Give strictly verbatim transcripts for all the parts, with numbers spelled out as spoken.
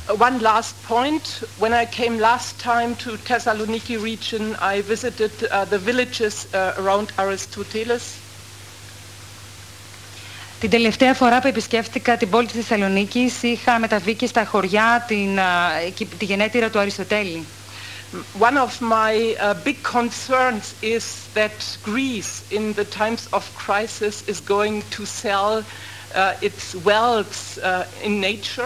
one last point. When I came last time to Thessaloniki region, I visited uh, the villages uh, around Aristoteles. Την τελευταία φορά που επισκέφτηκα την πόλη της Θεσσαλονίκης είχα μεταβεί και στα χωριά την, τη γενέτειρα του Αριστοτέλη. One of my uh, big concerns is that Greece in the times of crisis is going to sell uh, its wealth uh, in nature.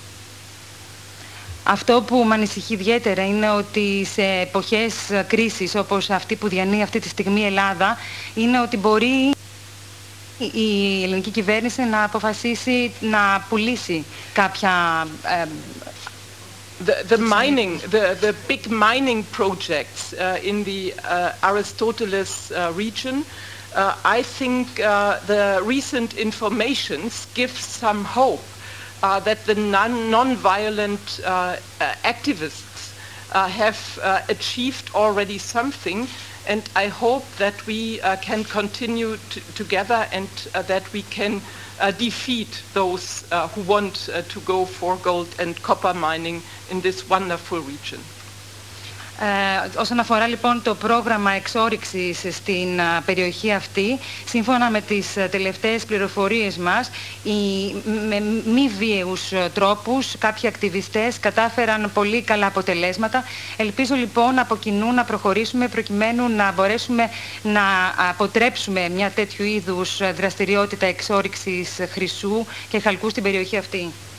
Αυτό που με ανησυχεί ιδιαίτερα είναι ότι σε εποχές κρίσης όπως αυτή που διανύει αυτή τη στιγμή η Ελλάδα, είναι ότι μπορεί η ελληνική κυβέρνηση να αποφασίσει να πουλήσει κάποια... Ε, The, the mining, the, the big mining projects uh, in the uh, Aristoteles uh, region, uh, I think uh, the recent informations give some hope uh, that the non, non-violent uh, uh, activists uh, have uh, achieved already something, and I hope that we uh, can continue together and uh, that we can Uh, defeat those uh, who want uh, to go for gold and copper mining in this wonderful region. Ε, όσον αφορά λοιπόν το πρόγραμμα εξόρυξης στην α, περιοχή αυτή, σύμφωνα με τις τελευταίες πληροφορίες μας, οι, με μη βίαιους τρόπους κάποιοι ακτιβιστές κατάφεραν πολύ καλά αποτελέσματα. Ελπίζω λοιπόν από κοινού να προχωρήσουμε προκειμένου να μπορέσουμε να αποτρέψουμε μια τέτοιου είδους δραστηριότητα εξόρυξης χρυσού και χαλκού στην περιοχή αυτή.